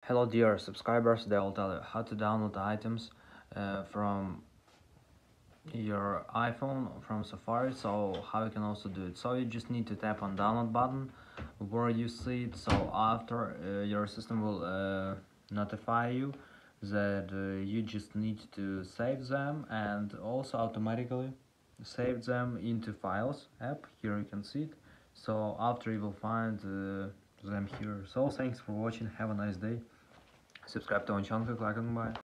Hello dear subscribers, they will tell you how to download items from your iPhone from Safari. So how you can also do it. So you just need to tap on download button where you see it. So after your system will notify you that you just need to save them and also automatically save them into files app. Here you can see it. So after you will find them here. So thanks for watching, have a nice day. Subscribe to our channel, click on bye.